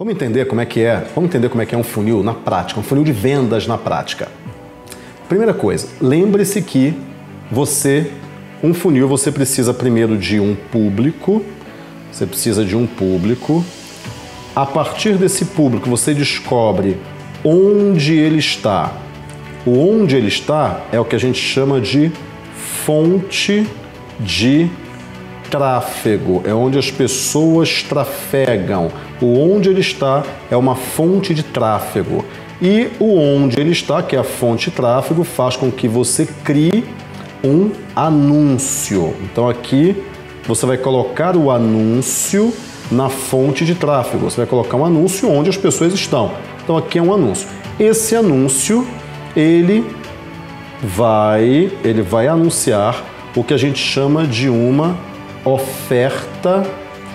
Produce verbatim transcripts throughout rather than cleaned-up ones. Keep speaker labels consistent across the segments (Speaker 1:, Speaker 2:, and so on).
Speaker 1: Vamos entender como é que é, vamos entender como é que é um funil na prática, um funil de vendas na prática. Primeira coisa, lembre-se que você, um funil, você precisa primeiro de um público, você precisa de um público. A partir desse público, você descobre onde ele está. O onde ele está é o que a gente chama de fonte de tráfego, é onde as pessoas trafegam. O onde ele está é uma fonte de tráfego. E o onde ele está, que é a fonte de tráfego, faz com que você crie um anúncio. Então aqui você vai colocar o anúncio na fonte de tráfego. Você vai colocar um anúncio onde as pessoas estão. Então aqui é um anúncio. Esse anúncio, ele vai, ele vai anunciar o que a gente chama de uma oferta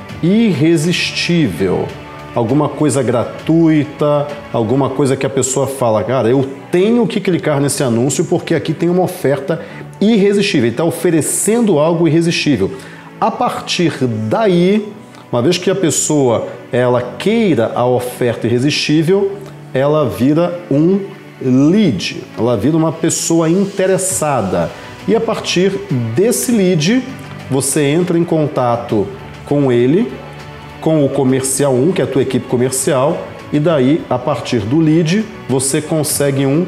Speaker 1: irresistível. Alguma coisa gratuita, alguma coisa que a pessoa fala, cara, eu tenho que clicar nesse anúncio porque aqui tem uma oferta irresistível. Ele está oferecendo algo irresistível. A partir daí, uma vez que a pessoa ela queira a oferta irresistível, ela vira um lead, ela vira uma pessoa interessada. E a partir desse lead, você entra em contato com ele, com o comercial um, que é a tua equipe comercial, e daí, a partir do lead, você consegue um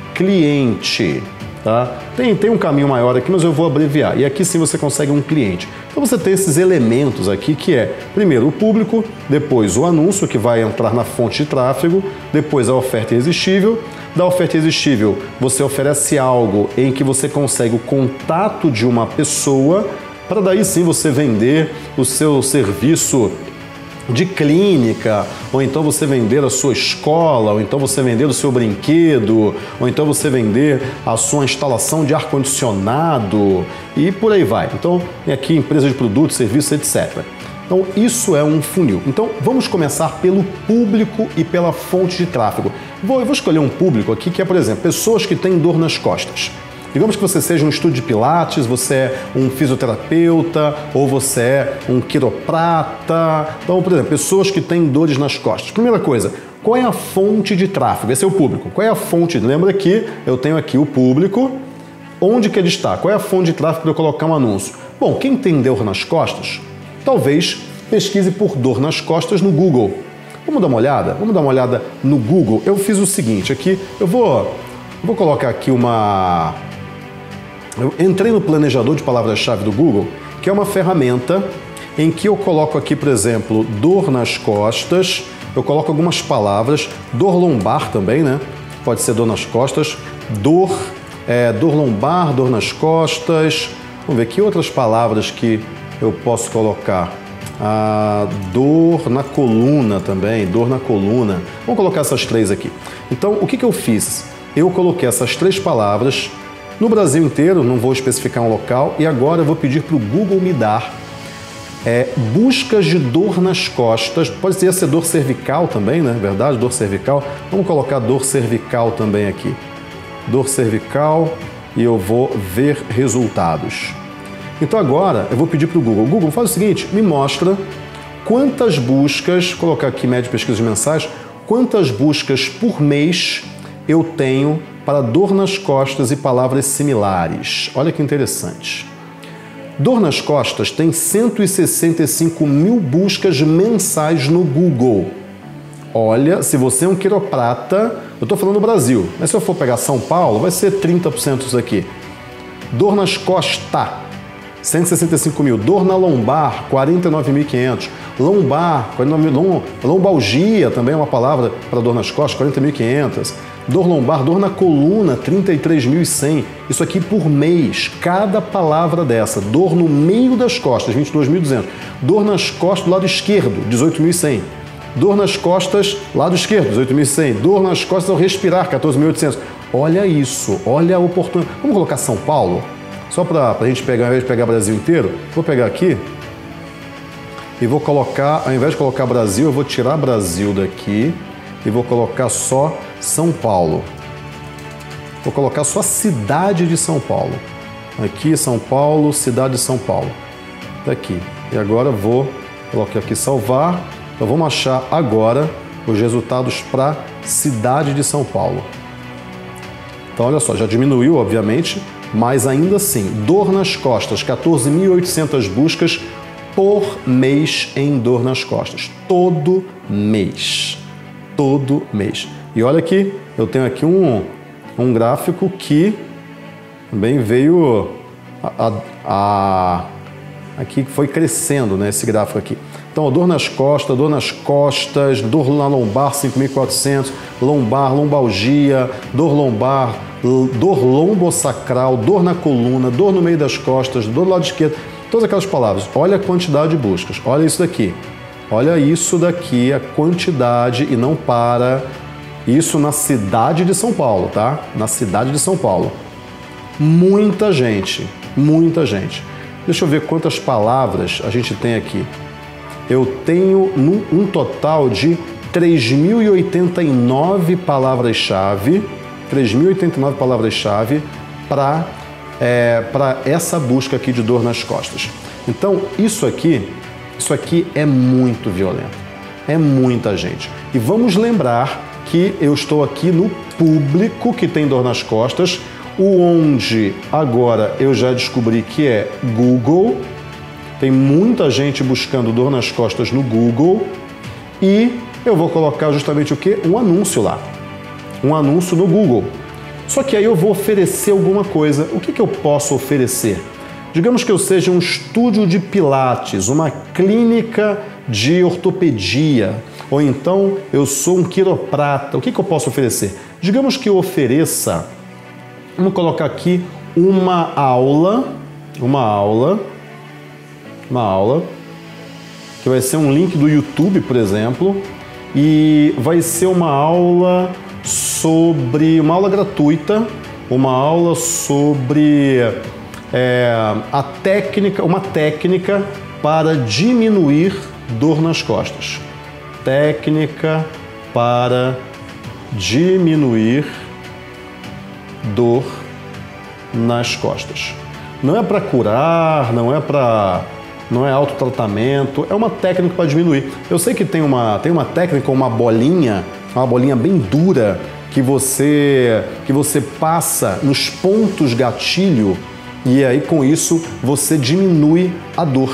Speaker 1: cliente. Tá? Tem, tem um caminho maior aqui, mas eu vou abreviar. E aqui sim você consegue um cliente. Então você tem esses elementos aqui que é, primeiro, o público, depois o anúncio que vai entrar na fonte de tráfego, depois a oferta irresistível. Da oferta irresistível, você oferece algo em que você consegue o contato de uma pessoa, para daí sim você vender o seu serviço de clínica, ou então você vender a sua escola, ou então você vender o seu brinquedo, ou então você vender a sua instalação de ar-condicionado e por aí vai. Então, tem aqui empresa de produtos, serviços, etcétera. Então, isso é um funil. Então, vamos começar pelo público e pela fonte de tráfego. Vou, eu vou escolher um público aqui que é, por exemplo, pessoas que têm dor nas costas. Digamos que você seja um estúdio de pilates, você é um fisioterapeuta ou você é um quiroprata. Então, por exemplo, pessoas que têm dores nas costas. Primeira coisa, qual é a fonte de tráfego? Esse é o público. Qual é a fonte? Lembra que eu tenho aqui o público. Onde que ele está? Qual é a fonte de tráfego para eu colocar um anúncio? Bom, quem tem dor nas costas, talvez pesquise por dor nas costas no Google. Vamos dar uma olhada? Vamos dar uma olhada no Google. Eu fiz o seguinte, aqui eu vou, eu vou colocar aqui uma... Eu entrei no planejador de palavras-chave do Google, que é uma ferramenta em que eu coloco aqui, por exemplo, dor nas costas, eu coloco algumas palavras, dor lombar também, né? Pode ser dor nas costas, dor, é, dor lombar, dor nas costas. Vamos ver que outras palavras que eu posso colocar. Ah, dor na coluna também, dor na coluna. Vamos colocar essas três aqui. Então, o que que eu fiz? Eu coloquei essas três palavras no Brasil inteiro, não vou especificar um local, e agora eu vou pedir para o Google me dar é, buscas de dor nas costas. Pode ser, ser dor cervical também, né? Verdade? Dor cervical. Vamos colocar dor cervical também aqui. Dor cervical e eu vou ver resultados. Então agora eu vou pedir para o Google. Google, faz o seguinte, me mostra quantas buscas, vou colocar aqui média de pesquisas mensais, quantas buscas por mês eu tenho para dor nas costas e palavras similares. Olha que interessante. Dor nas costas tem cento e sessenta e cinco mil buscas mensais no Google. Olha, se você é um quiroprata, eu estou falando do Brasil, mas se eu for pegar São Paulo, vai ser trinta por cento isso aqui. Dor nas costas, cento e sessenta e cinco mil. Dor na lombar, quarenta e nove mil e quinhentos. Lombar, lombalgia também é uma palavra para dor nas costas, quarenta mil e quinhentos. Dor lombar, dor na coluna, trinta e três mil e cem. Isso aqui por mês, cada palavra dessa. Dor no meio das costas, vinte e dois mil e duzentos. Dor nas costas do lado esquerdo, dezoito mil e cem. Dor nas costas, lado esquerdo, dezoito mil e cem. Dor nas costas ao respirar, quatorze mil e oitocentos. Olha isso, olha a oportunidade. Vamos colocar São Paulo? Só para a gente pegar, ao invés de pegar o Brasil inteiro, vou pegar aqui e vou colocar, ao invés de colocar Brasil, eu vou tirar Brasil daqui e vou colocar só São Paulo. Vou colocar só a cidade de São Paulo. Aqui, São Paulo, cidade de São Paulo. Tá aqui. E agora vou colocar aqui salvar. Então vamos achar agora os resultados para cidade de São Paulo. Então, olha só, já diminuiu, obviamente, mas ainda assim, dor nas costas, quatorze mil e oitocentas buscas por mês em dor nas costas. Todo mês. Todo mês. E olha aqui, eu tenho aqui um, um gráfico que também veio a, a, a, aqui foi crescendo, né, esse gráfico aqui. Então, dor nas costas, dor nas costas, dor na lombar cinco mil e quatrocentos, lombar, lombalgia, dor lombar, dor lombosacral, dor na coluna, dor no meio das costas, dor do lado esquerdo, todas aquelas palavras. Olha a quantidade de buscas, olha isso daqui. Olha isso daqui, a quantidade, e não para. Isso na cidade de São Paulo, tá? Na cidade de São Paulo. Muita gente, muita gente. Deixa eu ver quantas palavras a gente tem aqui. Eu tenho um total de três mil e oitenta e nove palavras-chave, três mil e oitenta e nove palavras-chave para é, para essa busca aqui de dor nas costas. Então, isso aqui, isso aqui é muito violento. É muita gente. E vamos lembrar que eu estou aqui no público que tem dor nas costas, o onde agora eu já descobri que é Google. Tem muita gente buscando dor nas costas no Google e eu vou colocar justamente o quê? Um anúncio lá. Um anúncio no Google. Só que aí eu vou oferecer alguma coisa. O que que eu posso oferecer? Digamos que eu seja um estúdio de pilates, uma clínica de ortopedia, ou então eu sou um quiroprata. O que que eu posso oferecer? Digamos que eu ofereça, vamos colocar aqui uma aula, uma aula, uma aula, que vai ser um link do YouTube, por exemplo, e vai ser uma aula sobre, uma aula gratuita, uma aula sobre é, a técnica, uma técnica para diminuir dor nas costas. Técnica para diminuir dor nas costas. Não é para curar, não é para, não é autotratamento, é uma técnica para diminuir. Eu sei que tem uma, tem uma técnica, uma bolinha, uma bolinha bem dura que você, que você passa nos pontos gatilho e aí com isso você diminui a dor.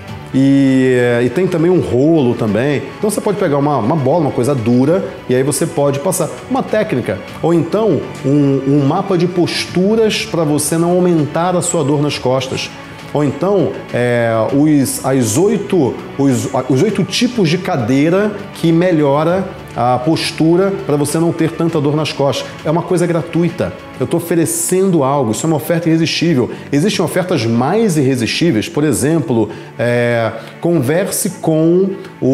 Speaker 1: E, e tem também um rolo também. Então você pode pegar uma, uma bola, uma coisa dura, e aí você pode passar uma técnica. Ou então um, um mapa de posturas para você não aumentar a sua dor nas costas. Ou então é, os, as oito, os, os oito tipos de cadeira que melhora a postura para você não ter tanta dor nas costas. É uma coisa gratuita. Eu estou oferecendo algo, isso é uma oferta irresistível. Existem ofertas mais irresistíveis, por exemplo, é, converse com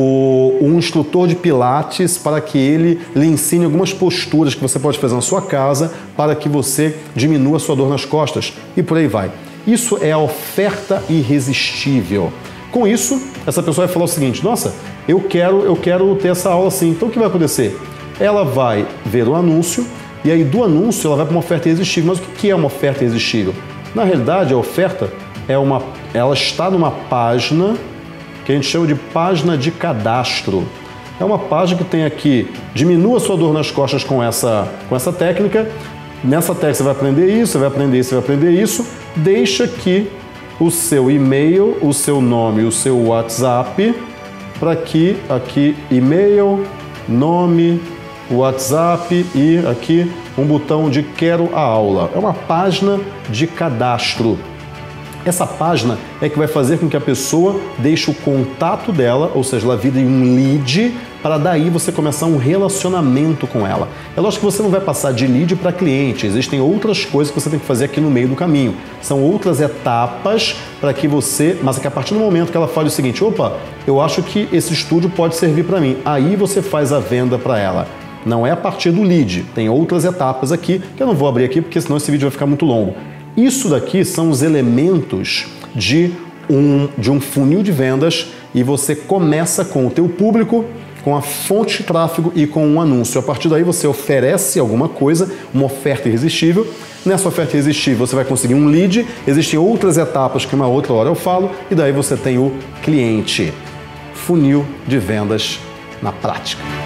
Speaker 1: o, um instrutor de pilates para que ele lhe ensine algumas posturas que você pode fazer na sua casa para que você diminua a sua dor nas costas e por aí vai. Isso é a oferta irresistível. Com isso, essa pessoa vai falar o seguinte: nossa, eu quero, eu quero ter essa aula assim. Então o que vai acontecer? Ela vai ver o anúncio e aí do anúncio ela vai para uma oferta irresistível. Mas o que é uma oferta irresistível? Na realidade, a oferta é uma, ela está numa página que a gente chama de página de cadastro. É uma página que tem aqui, diminua a sua dor nas costas com essa, com essa técnica. Nessa técnica você vai aprender isso, você vai aprender isso, você vai aprender isso. Deixa aqui o seu e-mail, o seu nome, o seu WhatsApp, para que aqui e-mail, nome, WhatsApp e aqui um botão de quero a aula. É uma página de cadastro. Essa página é que vai fazer com que a pessoa deixe o contato dela, ou seja, ela vire um lead, para daí você começar um relacionamento com ela. É lógico que você não vai passar de lead para cliente, existem outras coisas que você tem que fazer aqui no meio do caminho. São outras etapas para que você, mas é que a partir do momento que ela fale o seguinte: opa, eu acho que esse estúdio pode servir para mim, aí você faz a venda para ela. Não é a partir do lead, tem outras etapas aqui, que eu não vou abrir aqui porque senão esse vídeo vai ficar muito longo. Isso daqui são os elementos de um, de um funil de vendas e você começa com o teu público, com a fonte de tráfego e com um anúncio. A partir daí você oferece alguma coisa, uma oferta irresistível. Nessa oferta irresistível você vai conseguir um lead, existem outras etapas que uma outra hora eu falo e daí você tem o cliente. Funil de vendas na prática.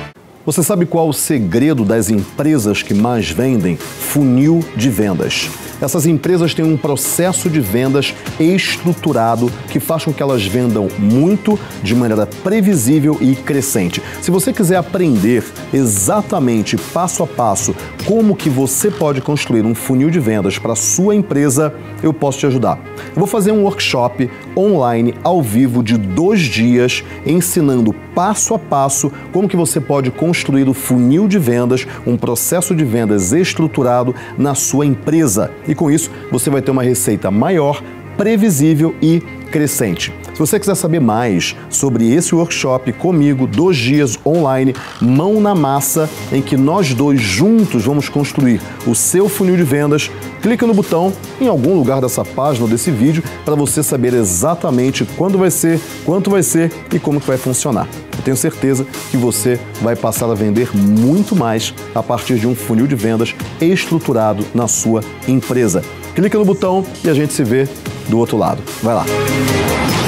Speaker 1: Você sabe qual o segredo das empresas que mais vendem? Funil de vendas. Essas empresas têm um processo de vendas estruturado que faz com que elas vendam muito, de maneira previsível e crescente. Se você quiser aprender exatamente, passo a passo, como que você pode construir um funil de vendas para a sua empresa, eu posso te ajudar. Eu vou fazer um workshop online, ao vivo, de dois dias, ensinando passo a passo como que você pode construir o funil de vendas, um processo de vendas estruturado na sua empresa. E com isso, você vai ter uma receita maior, previsível e crescente. Se você quiser saber mais sobre esse workshop comigo, dois dias online, mão na massa, em que nós dois juntos vamos construir o seu funil de vendas, clica no botão em algum lugar dessa página ou desse vídeo para você saber exatamente quando vai ser, quanto vai ser e como que vai funcionar. Eu tenho certeza que você vai passar a vender muito mais a partir de um funil de vendas estruturado na sua empresa. Clica no botão e a gente se vê do outro lado. Vai lá!